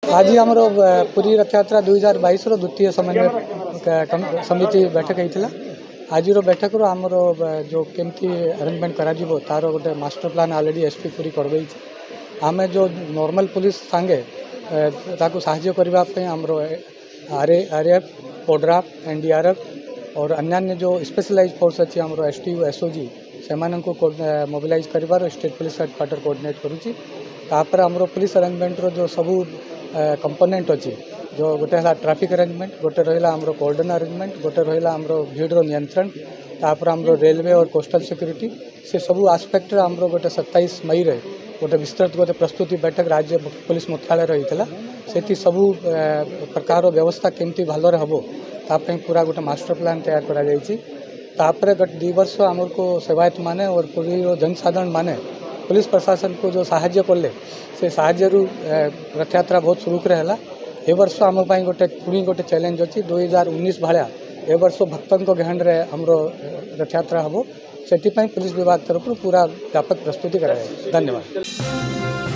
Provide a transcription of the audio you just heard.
आज आमर पुरी रथ यात्रा 2022 द्वितीय समन्वय समिति बैठक होता। आज बैठक आमर जो केमती अरेंजमेंट करा तार गोटे मास्टर प्लान ऑलरेडी एसपी पुरी करवे। आम जो नॉर्मल पुलिस सांगे ताकू साहाय्य करने आमर आरएएफ ओड्राफ एनडीआरएफ और अन्य जो स्पेशलाइज फोर्स अच्छी आमर एसटीयू एसओजी से मोबिलाइज कर स्टेट पुलिस हेडक्वार्टर कोऑर्डिनेट करुच्ची। तापर आमर पुलिस अरेंजमेंट रो जो सबू कंपोनेंट अच्छी जो गोटे है ट्रैफिक अरेंजमेंट, गोटे रहा आमर कोर्डन अरेंजमेंट, गोटे रहा आमर भीड़ नियंत्रण, तापर आमर रेलवे और कोस्टल सिक्योरिटी से सबू आस्पेक्ट आमर गोटे 27 मई रे गोटे विस्तृत गोटे प्रस्तुति बैठक राज्य पुलिस मुख्यालय होता। से सबू प्रकार व्यवस्था केमती भलरे हम ताप पूरा गोटे मास्टर प्लान तैयार करापर गत 2 वर्ष आमर को सेवायत माने और पूरी जनसाधारण माने पुलिस प्रशासन को जो साहाय्य कले से साहाय्य रथ यात्रा बहुत सुरुख है। ए वर्ष आम गोटे पुणी गोटे चैलेंज अच्छी 2019 भाया ए वर्ष भक्तों गहन रे हमरो रथ यात्रा हम से पुलिस विभाग तरफ पूरा व्यापक प्रस्तुति कराए। धन्यवाद।